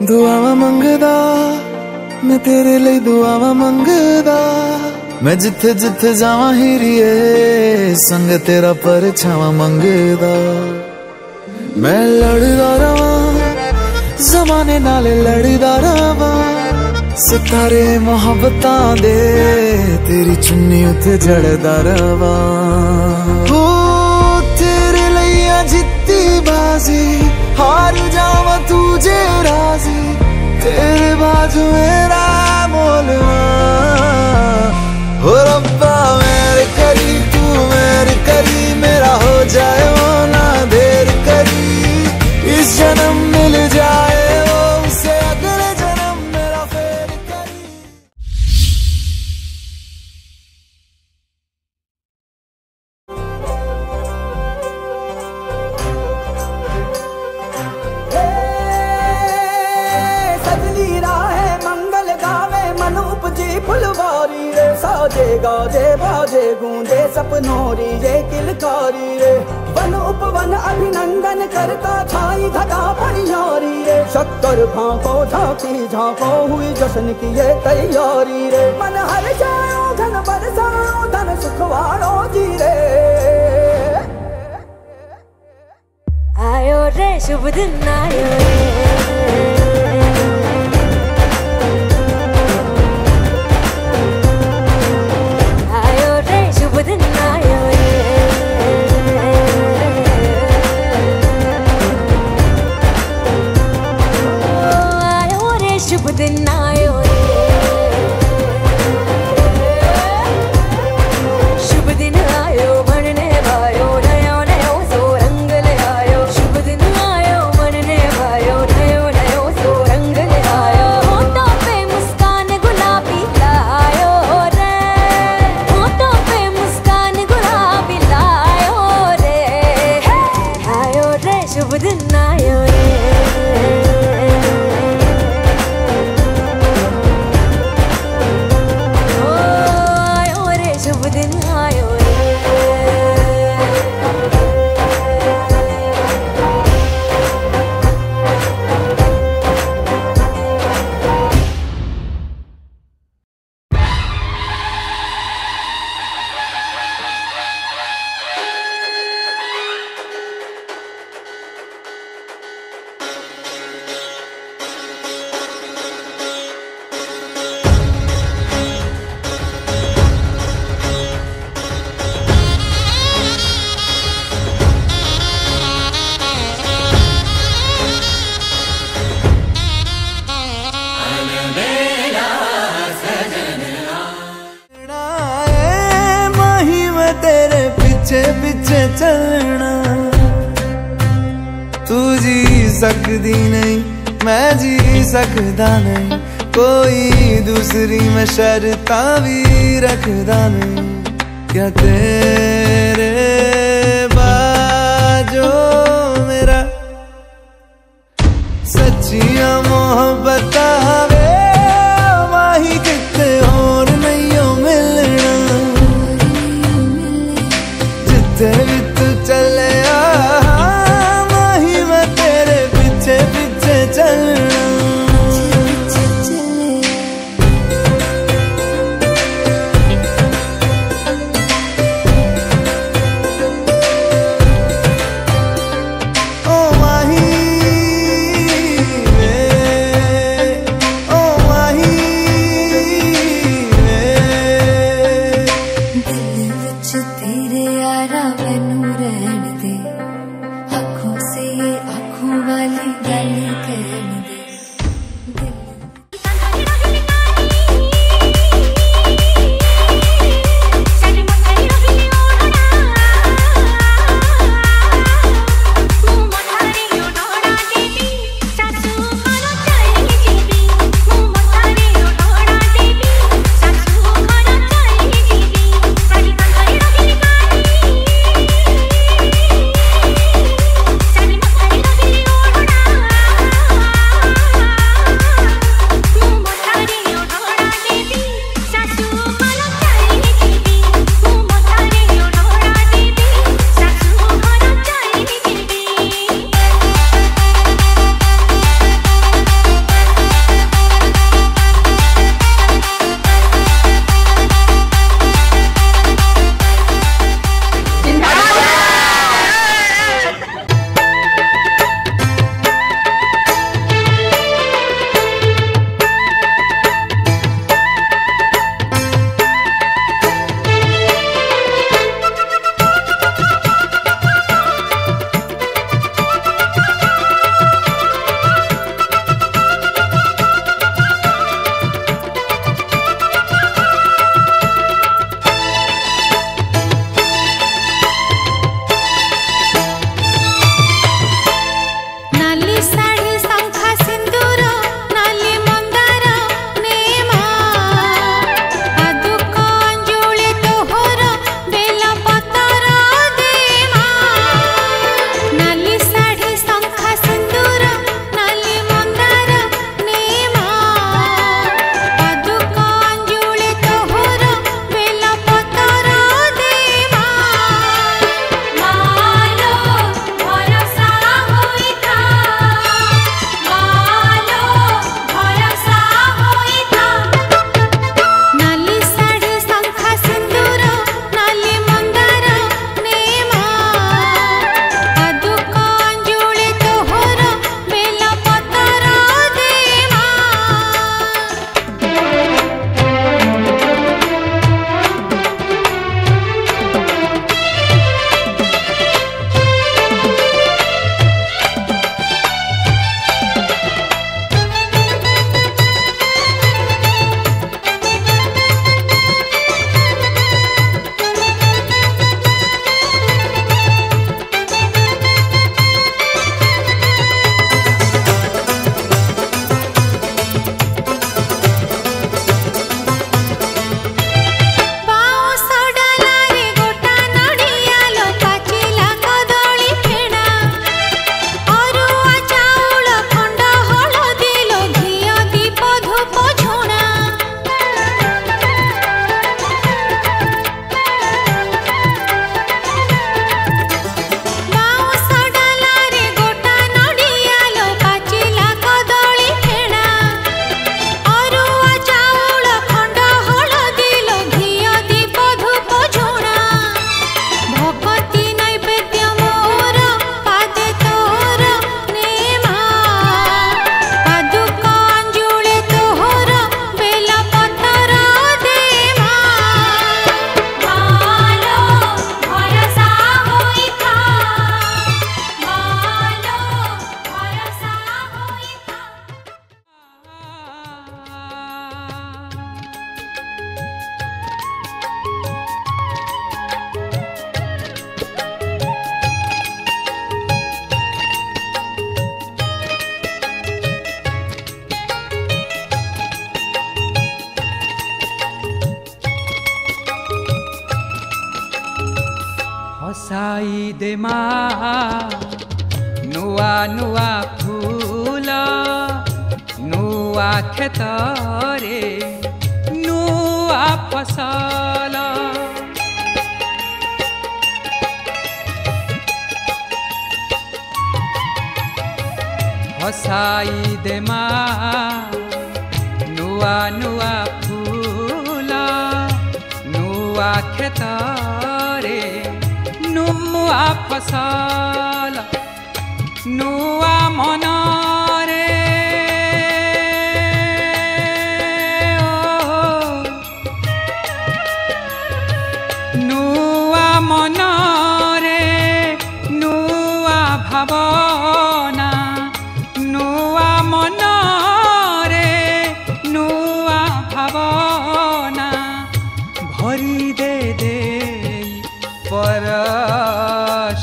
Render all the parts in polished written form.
दुआवा मंगदा मैं तेरे लिए दुआवा मंगदा, मैं जिथे जिथे जावां हीरिए संग तेरा परछावां मंगदा। मैं लड़दा रवां ज़माने नाल लड़दा रवां, सितारे मोहब्बतां दे तेरी चुन्नी उत्ते जड़दा रवां। हो तेरे लिए जित्ती बाजी हार जावां तुझे राजी, तेरे बाजू मेरा मोलवा। हो रब्बा मेरे करी तू मेरे करी, मेरा हो जाए वो ना देर करी, इस जन्म मिल जाए वो उसे अगले जन्म मेरा फेर करी। सजनी राहे मंगल गावे मन उपजी फुलवारी रे, साजे गाजे बाजे गूंजे सपनोरी ये किलकारी रे। वन उपवन अभिनंदन करता छाई घटा परियारी रे, शक्कर भांको झांकी झांको हुई जश्न की ये तैयारी रे। मन हर जाओ धन बरसाओ धन सुखवाड़ो जी रे। आयो रे शुभ दिन आयो रे, आयो रे शुभ दिन आयो रे, आयो रे शुभ दिन आयो रे। शुभ दिन आयो बनने वायो नयो नयो सो रंग ले आयो, शुभ दिन आयो बनने वायो नयो नयो सो रंग ले आयो। होठों पे मुस्कान गुलाबी लायो रे, होठों पे मुस्कान गुलाबी लायो रे, आयो रे शुभ दिन आयो रे, आयो रे शुभ दिन आयो रे। तेरे पीछे पीछे चलना, तू जी सकदी नहीं मैं जी सकदा नहीं, कोई दूसरी मैं शर्तां भी रखदा नहीं। क्या तेरे बाजो मेरा सच्चियां मोहब्बत वे माही किते और नहीं हो मिलना, जिथे भी तू चले माही मैं तेरे पीछे पीछे चलना। ओ माही वे हसाई दे माँ नुआ नुआ फूल नुआ खेतरे नुआ फसल हसाई दे माँ नुआ नुआ फूल नुआ खेतरे नुआ फसल नुआ मनरे नुआ मनरे नुआ भावना नुआ मनरे नुआ भावना भरी दे दे परश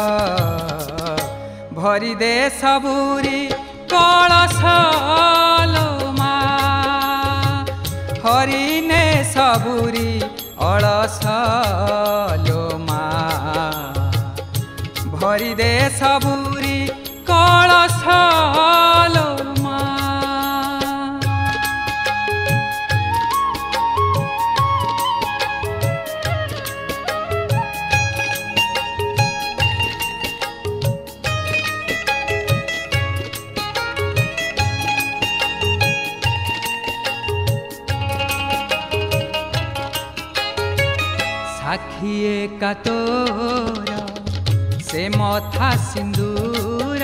भरी दे सबुरी कलश लो माँ हरिने सबुरी अलस लो माँ भरी दे सबुरी कलश लो माँ साखिए का तोरा से मथा सिंदूर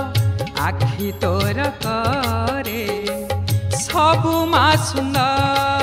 आखि तोर करे सबु मा सुंदर